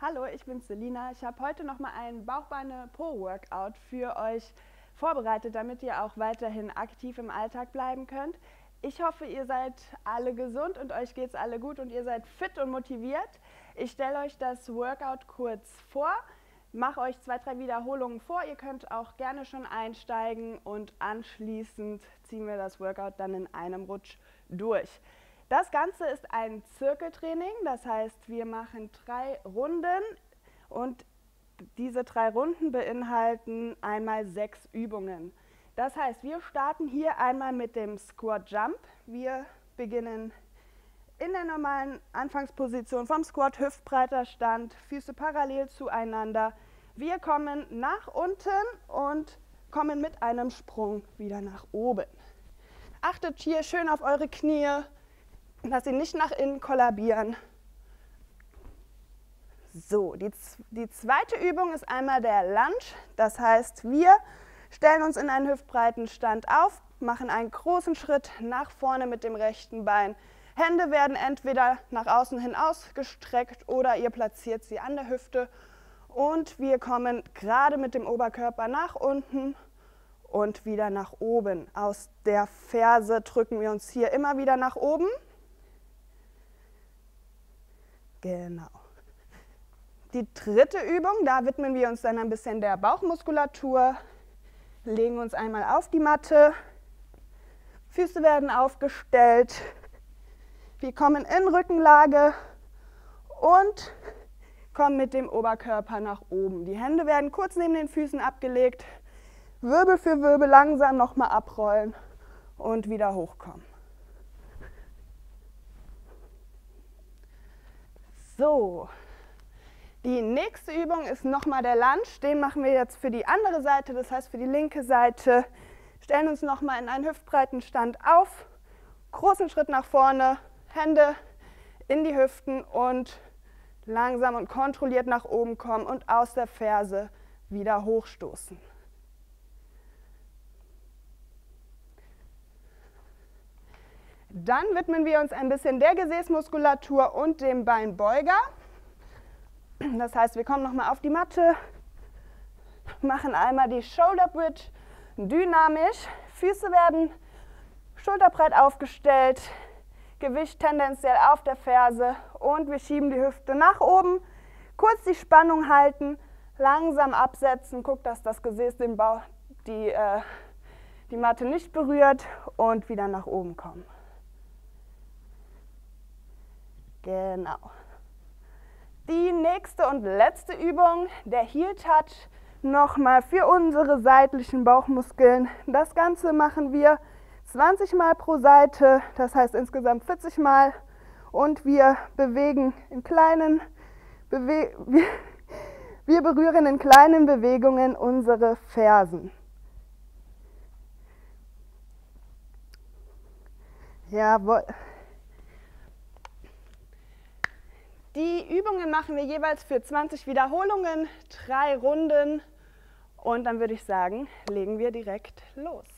Hallo, ich bin Selina. Ich habe heute noch mal ein Bauchbeine-Po-Workout für euch vorbereitet, damit ihr auch weiterhin aktiv im Alltag bleiben könnt. Ich hoffe, ihr seid alle gesund und euch geht es alle gut und ihr seid fit und motiviert. Ich stelle euch das Workout kurz vor, mache euch 2-3 Wiederholungen vor. Ihr könnt auch gerne schon einsteigen und anschließend ziehen wir das Workout dann in einem Rutsch durch. Das Ganze ist ein Zirkeltraining, das heißt, wir machen 3 Runden und diese 3 Runden beinhalten einmal 6 Übungen. Das heißt, wir starten hier einmal mit dem Squat Jump. Wir beginnen in der normalen Anfangsposition vom Squat, hüftbreiter Stand, Füße parallel zueinander. Wir kommen nach unten und kommen mit einem Sprung wieder nach oben. Achtet hier schön auf eure Knie, dass sie nicht nach innen kollabieren. So, die zweite Übung ist einmal der Lunge. Das heißt, wir stellen uns in einen hüftbreiten Stand auf, machen einen großen Schritt nach vorne mit dem rechten Bein. Hände werden entweder nach außen hin ausgestreckt oder ihr platziert sie an der Hüfte. Und wir kommen gerade mit dem Oberkörper nach unten und wieder nach oben. Aus der Ferse drücken wir uns hier immer wieder nach oben. Genau. Die dritte Übung, da widmen wir uns dann ein bisschen der Bauchmuskulatur. Legen uns einmal auf die Matte, Füße werden aufgestellt, wir kommen in Rückenlage und kommen mit dem Oberkörper nach oben. Die Hände werden kurz neben den Füßen abgelegt, Wirbel für Wirbel langsam nochmal abrollen und wieder hochkommen. So, die nächste Übung ist nochmal der Lunge. Den machen wir jetzt für die andere Seite, das heißt für die linke Seite. Stellen uns nochmal in einen hüftbreiten Stand auf, großen Schritt nach vorne, Hände in die Hüften und langsam und kontrolliert nach oben kommen und aus der Ferse wieder hochstoßen. Dann widmen wir uns ein bisschen der Gesäßmuskulatur und dem Beinbeuger. Das heißt, wir kommen nochmal auf die Matte, machen einmal die Shoulder Bridge dynamisch. Füße werden schulterbreit aufgestellt, Gewicht tendenziell auf der Ferse und wir schieben die Hüfte nach oben. Kurz die Spannung halten, langsam absetzen, guckt, dass das Gesäß die Matte nicht berührt und wieder nach oben kommen. Genau. Die nächste und letzte Übung, der Heel Touch, nochmal für unsere seitlichen Bauchmuskeln. Das Ganze machen wir 20 Mal pro Seite, das heißt insgesamt 40 Mal. Und wir bewegen wir berühren in kleinen Bewegungen unsere Fersen. Jawohl. Die Übungen machen wir jeweils für 20 Wiederholungen, 3 Runden und dann würde ich sagen, legen wir direkt los.